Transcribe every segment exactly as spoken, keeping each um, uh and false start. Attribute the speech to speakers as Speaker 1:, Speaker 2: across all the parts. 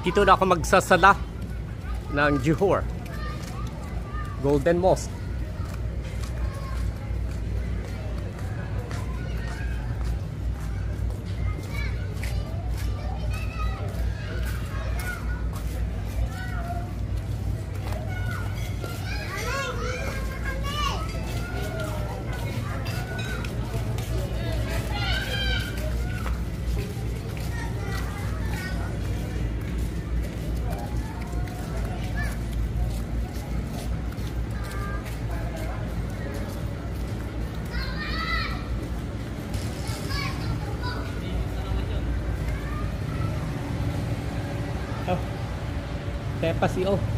Speaker 1: Dito na ako magsasala ng Johor Golden Mosque. Oh, Tepa si O.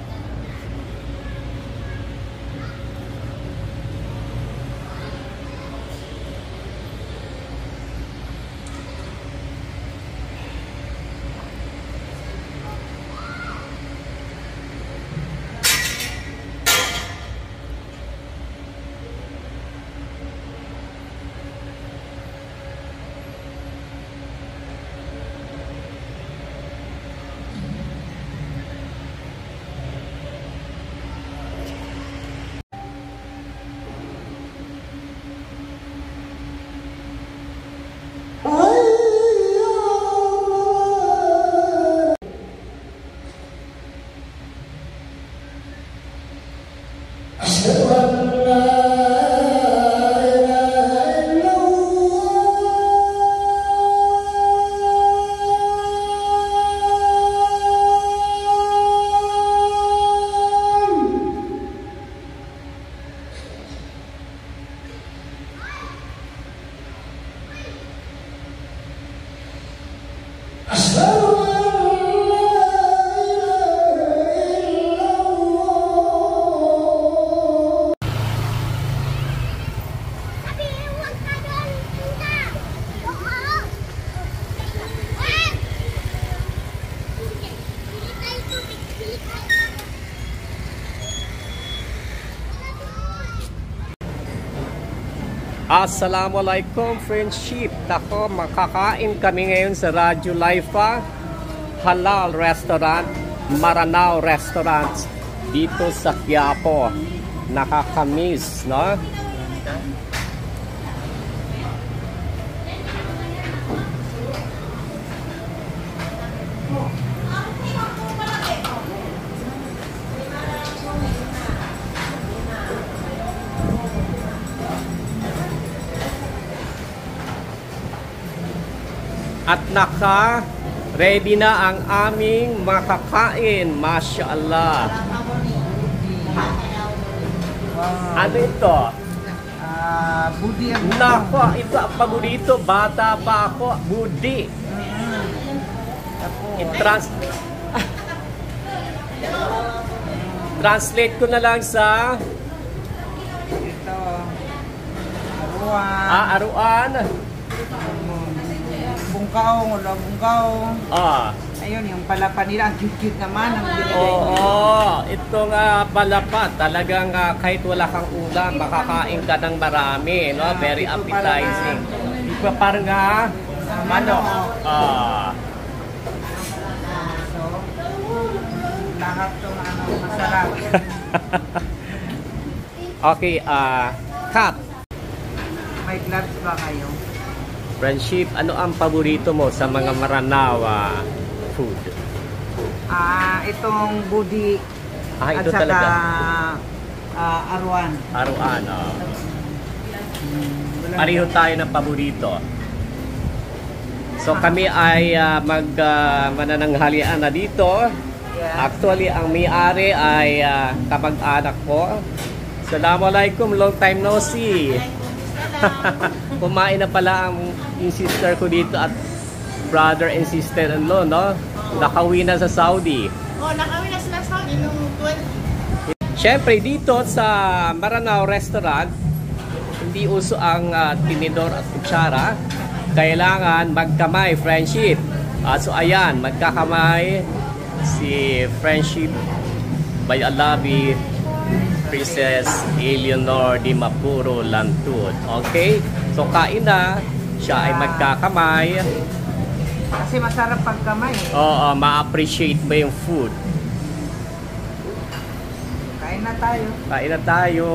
Speaker 1: Assalamualaikum friendship. Tako, makakain kami ngayon sa Radyo Laifa Halal Restaurant, Maranao Restaurant dito sa Quiapo. Nakakamiss, no? At naka ready na ang aming makakain. Masya Allah. Wow. Ano ito?
Speaker 2: Uh, budi ang
Speaker 1: Nako, ito ang paborito. Bata pa ako. Budi.
Speaker 2: mm-hmm.
Speaker 1: I-trans Translate ko na lang sa
Speaker 2: ito aruan.
Speaker 1: Ah, aruan.
Speaker 2: Bungkaw, wala bungkaw.
Speaker 1: Ah.
Speaker 2: Ayun, yung palapa nila, ang cute-cute naman. Ang
Speaker 1: Oo, oh, itong uh, palapa, talagang uh, kahit wala kang ulam, makakain ka ng marami, no? Very
Speaker 2: uh,
Speaker 1: appetizing. Ito parang nga, uh, manok. Ah.
Speaker 2: So, lahat itong ano, masarap.
Speaker 1: Okay, ah, uh, cut.
Speaker 2: May gloves ba kayo?
Speaker 1: Friendship, ano ang paborito mo sa mga Maranao food?
Speaker 2: Ah, itong budi
Speaker 1: Ah,
Speaker 2: at
Speaker 1: ito
Speaker 2: saka
Speaker 1: talaga.
Speaker 2: Uh, aruan.
Speaker 1: Aruan, oh.
Speaker 2: Hmm,
Speaker 1: Pareho tayo ng paborito. So kami ay uh, mag uh, manananghalian na dito.
Speaker 2: Yeah.
Speaker 1: Actually, ang may-ari ay uh, kamag-anak ko. Assalamualaikum, long time no see. Kumain na pala ang yung sister ko dito at brother and sister-in-law, no? Nakauwi na sa Saudi.
Speaker 3: Oh, nakauwi na sila sa Saudi noong twenty.
Speaker 1: Siyempre, dito sa Maranao Restaurant, hindi uso ang uh, tinidor at kutsara. Kailangan magkamay, friendship. Uh, so, ayan, magkakamay si friendship by Alabi Princess Eleanor Di Mapuro Lantud. Okay? So, kain na. Siya ay magkakamay.
Speaker 2: Kasi masarap pag kamay eh.
Speaker 1: Oo, ma-appreciate ba yung food?
Speaker 2: Kain na tayo.
Speaker 1: Kain na tayo.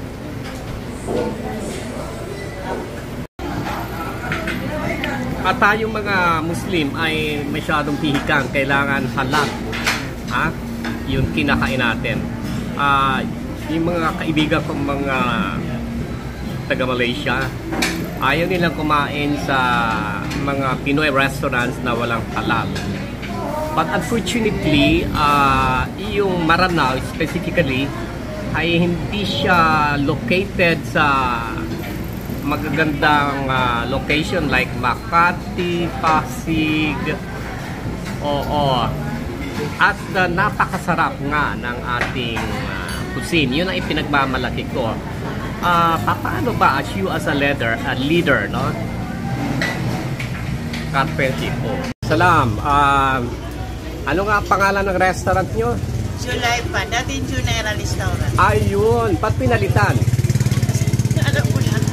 Speaker 1: At tayong mga Muslim ay masyadong pihikang, kailangan halal. Ha? Yung kinakain natin. Ah, yung mga kaibigan kong mga taga Malaysia, ayaw nilang kumain sa mga Pinoy restaurants na walang halal. But unfortunately, uh, yung Maranao specifically ay hindi siya located sa magagandang uh, location like Makati, Pasig. Oo. At uh, napakasarap nga ng ating uh, cuisine. Yun ang ipinagmamalaki ko. Uh, paano ba as you as a leader, a leader, no? Carpentry po. Salam. Uh, ano nga ang pangalan ng restaurant nyo?
Speaker 3: July pa. Dati Junera Restaurant.
Speaker 1: Ayun. Ba't pinalitan?
Speaker 3: Alam ko na.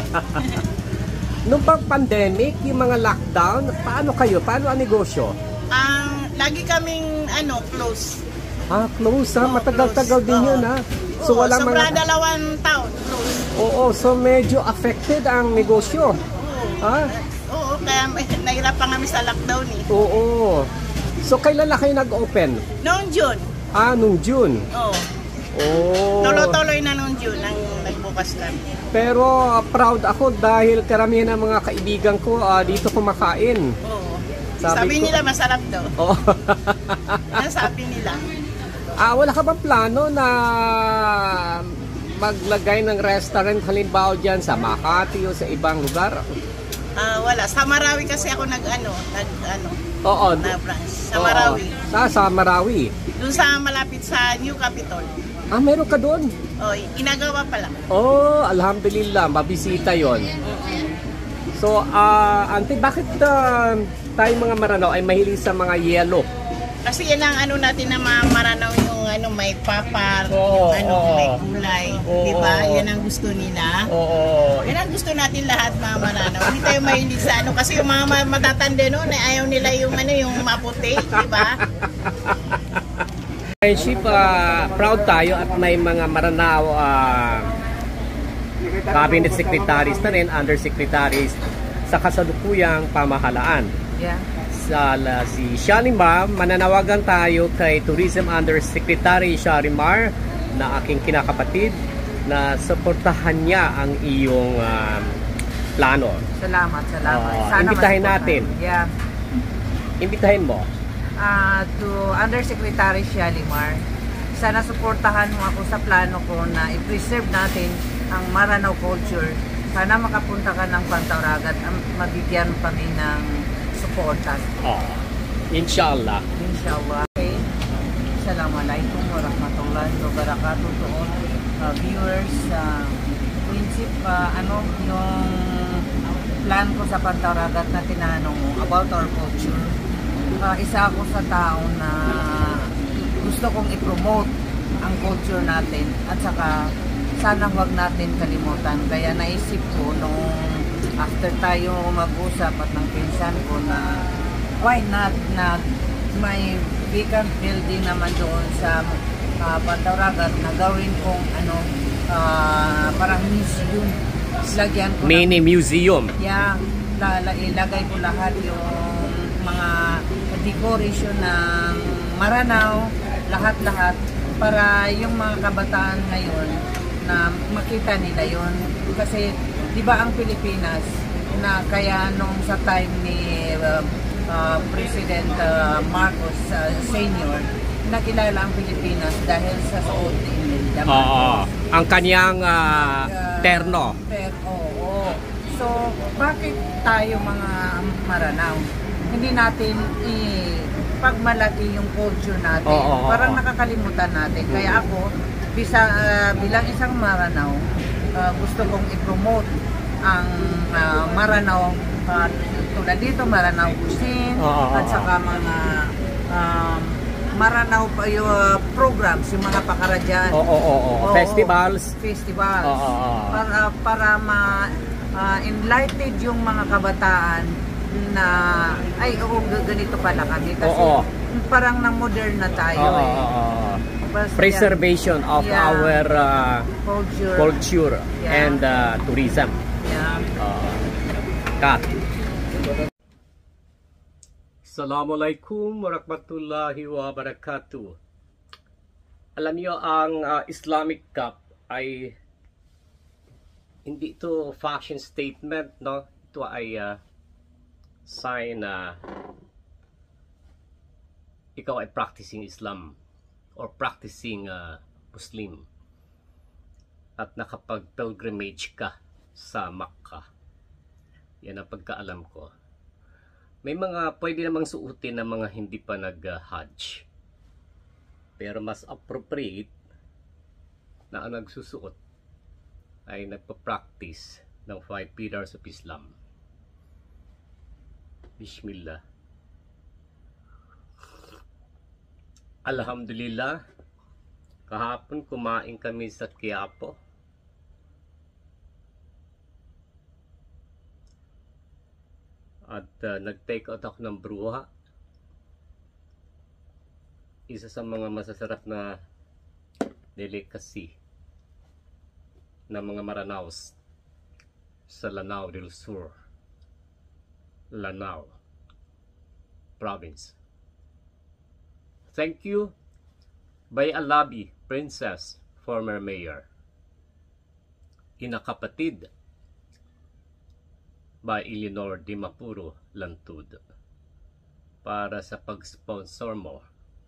Speaker 1: Nung pang pandemic, yung mga lockdown, paano kayo? Paano ang negosyo?
Speaker 3: Ang lagi kaming ano, close.
Speaker 1: Ah, close ha?
Speaker 3: Oo,
Speaker 1: Matagal-tagal
Speaker 3: close.
Speaker 1: din
Speaker 3: Oo.
Speaker 1: yun ha? So
Speaker 3: Oo,
Speaker 1: walang
Speaker 3: sobra
Speaker 1: mga...
Speaker 3: dalawang taon, close.
Speaker 1: Oo, so medyo affected ang negosyo.
Speaker 3: Oo.
Speaker 1: Ha?
Speaker 3: Oo, kaya may- nahirapan kami sa lockdown eh.
Speaker 1: Oo. So kailan na kayo nag-open?
Speaker 3: Noong June.
Speaker 1: Ah, nung June.
Speaker 3: Oo.
Speaker 1: Oo.
Speaker 3: Tuloy-tuloy na noong June ang nagbukas kami.
Speaker 1: Pero uh, proud ako dahil karamihan ng mga kaibigan ko uh, dito kumakain.
Speaker 3: Oo.
Speaker 1: Sabi
Speaker 3: Sabi,
Speaker 1: ko-
Speaker 3: nila masarap daw.
Speaker 1: Oo.
Speaker 3: Ano sabi nila?
Speaker 1: Ah, wala ka bang plano na maglagay ng restaurant halimbawa dyan sa Makati o sa ibang lugar?
Speaker 3: Ah, wala. Sa Marawi kasi ako nag-ano, nag-ano,
Speaker 1: Oo.
Speaker 3: na branch. Sa
Speaker 1: Oo.
Speaker 3: Marawi.
Speaker 1: Sa, sa Marawi.
Speaker 3: Doon sa malapit sa New Capitol.
Speaker 1: Ah, meron ka doon?
Speaker 3: Oh, ginagawa pa lang.
Speaker 1: Oh, alhamdulillah, mabisita yon. So, ah, Auntie, bakit uh, tayo mga Maranao ay mahilig sa mga yellow?
Speaker 3: Kasi yan ang ano natin na mga Maranao yung ano may papar,
Speaker 1: Oo,
Speaker 3: yung ano
Speaker 1: oo.
Speaker 3: may kulay,
Speaker 1: Oo.
Speaker 3: di ba? Yan ang gusto nila.
Speaker 1: Oo.
Speaker 3: Yan ang gusto natin lahat mga Maranao. Hindi tayo mahilig sa ano kasi yung mga ma- matatanda noon ay ayaw nila yung ano yung maputi, di ba?
Speaker 1: Friendship, ah, proud tayo at may mga Maranao ah, cabinet secretaries na rin, undersecretaries sa kasalukuyang pamahalaan.
Speaker 2: Yeah.
Speaker 1: Sa la, si Shalimar, mananawagan tayo kay Tourism Undersecretary Shalimar na aking kinakapatid na suportahan niya ang iyong ah, plano.
Speaker 2: Salamat, salamat.
Speaker 1: Oo,
Speaker 2: Sana
Speaker 1: imbitahin
Speaker 2: masuportahan.
Speaker 1: natin.
Speaker 2: Yeah.
Speaker 1: Imbitahin mo.
Speaker 2: Ah, to Undersecretary Shalimar, sana suportahan mo ako sa plano ko na i-preserve natin ang Maranao culture. Sana makapunta ka ng Pantauragat at mabigyan kami ng suporta.
Speaker 1: Oh, inshallah.
Speaker 2: Inshallah. Okay. Assalamualaikum warahmatullahi wabarakatuh to all uh, viewers. Uh, prinsip, uh, ano, yung plan ko sa Pantauragat na tinanong mo about our culture. Uh, isa ako sa tao na gusto kong i-promote ang culture natin at saka sana huwag natin kalimutan. Kaya naisip ko nung after tayo mag-usap at ng pinsan ko na why not na may vacant building naman doon sa uh, Pantauragat na gawin kong ano uh, parang museum. Lagyan ko
Speaker 1: Mini
Speaker 2: ng-
Speaker 1: museum.
Speaker 2: Yeah, lala, ilagay ko lahat yung mga decoration ng Maranao, lahat-lahat para yung mga kabataan ngayon na makita nila yon. Kasi di ba ang Pilipinas na kaya nung sa time ni uh, uh, President uh, Marcos uh, Senior nakilala ang Pilipinas dahil sa suot ni Imelda
Speaker 1: Oo.
Speaker 2: Marcos.
Speaker 1: Ang kanyang ah, terno.
Speaker 2: Pero, oo. So, bakit tayo mga Maranao, hindi natin ipagmalaki yung culture natin?
Speaker 1: Oo, oo,
Speaker 2: Parang
Speaker 1: oo.
Speaker 2: nakakalimutan natin. Kaya ako, bisa, ah, bilang isang Maranao, ah, gusto kong i-promote ang ah, Maranao, ah, tulad dito, Maranao cuisine,
Speaker 1: Oo, oo,
Speaker 2: at
Speaker 1: oo.
Speaker 2: saka mga um, Maranao pa yung ah, programs, yung mga pakaradyan.
Speaker 1: Oo, oo, oo.
Speaker 2: Oo,
Speaker 1: Festivals.
Speaker 2: festivals.
Speaker 1: Oo, oo, oo.
Speaker 2: Para, para ma, ah, enlightened yung mga kabataan na, ay, oo, ganito pala kami. Kasi
Speaker 1: Oo.
Speaker 2: parang nang modern na tayo
Speaker 1: Oo,
Speaker 2: eh.
Speaker 1: oo, oo.
Speaker 2: Basta
Speaker 1: Preservation of
Speaker 2: Yeah.
Speaker 1: our uh,
Speaker 2: culture.
Speaker 1: culture
Speaker 2: Yeah.
Speaker 1: and uh, tourism.
Speaker 2: Yeah.
Speaker 1: Uh, cut. Assalamualaikum warahmatullahi wabarakatuh. Alam niyo, ang uh, Islamic Cup ay hindi ito fashion statement, no? Ito ay uh, sign na ikaw ay practicing Islam or practicing uh, Muslim at nakapag-pilgrimage ka sa Makkah. Yan ang pagkaalam ko. May mga pwede namang suotin ng mga hindi pa nag-Hajj. Pero mas appropriate na ang nagsusuot ay nagpa-practice ng five pillars of Islam. Bismillah. Alhamdulillah, kahapon kumain kami sa Quiapo. At uh, nag-take out ako ng bruha. Isa sa mga masasarap na delicacy ng mga Maranaos sa Lanao del Sur, Lanao Province. Thank you, Bay Alabi Princess, former mayor. Inakapatid by Eleanor Di Mapuro Lantud para sa pag-sponsor mo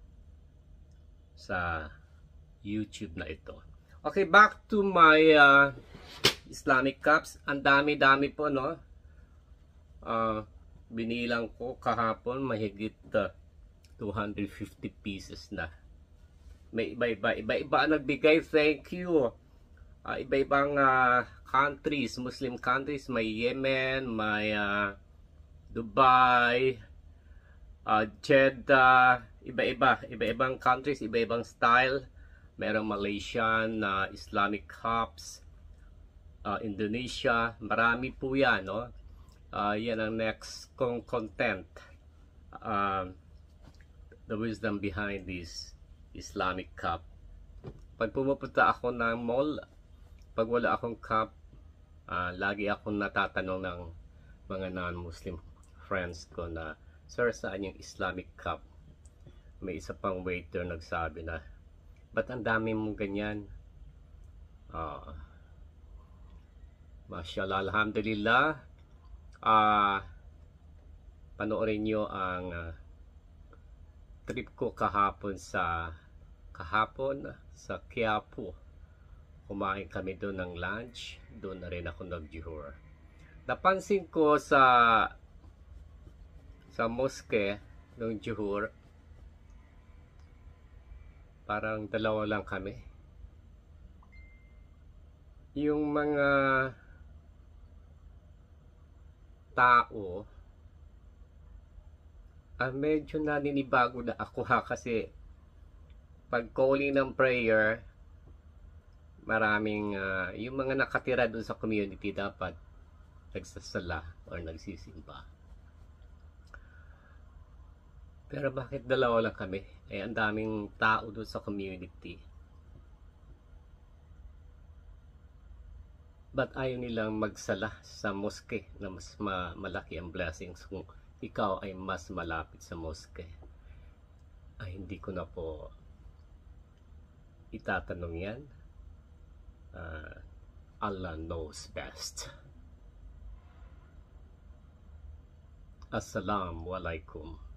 Speaker 1: sa YouTube na ito. Okay, back to my uh, Islamic cups. Ang dami-dami po, no? Uh, binilang ko kahapon mahigit uh, two hundred fifty pieces na. May iba-iba, iba-iba ang nagbigay. Thank you. Uh, iba-ibang uh, countries, Muslim countries, may Yemen, may uh, Dubai, uh, Jeddah, iba-iba, iba-ibang countries, iba-ibang style. Merong Malaysian, uh, Islamic cups, uh, Indonesia, marami po yan, no? Uh, yan ang next kong content. Uh, the wisdom behind this Islamic cup. Pag pumupunta ako ng mall, pag wala akong cup, uh, lagi akong natatanong ng mga non-Muslim friends ko na, sir, saan yung Islamic cup? May isa pang waiter nagsabi na, ba't ang dami mong ganyan? Uh, Mashallah, alhamdulillah. Uh, panoorin nyo ang uh, trip ko kahapon sa kahapon sa Quiapo. Kumain kami doon ng lunch. Doon na rin ako nag-juhur. Napansin ko sa sa mosque ng juhur, parang dalawa lang kami. Yung mga tao, ah, medyo naninibago na ako ha, kasi pag calling ng prayer, maraming uh, yung mga nakatira doon sa community dapat nagsasala or nagsisimba. Pero bakit dalawa lang kami? Eh, ang daming tao doon sa community. Ba't ayaw nilang magsala sa mosque na mas ma malaki ang blessings kung ikaw ay mas malapit sa mosque? Ay, hindi ko na po itatanong yan. Uh, Allah knows best. Assalamualaikum.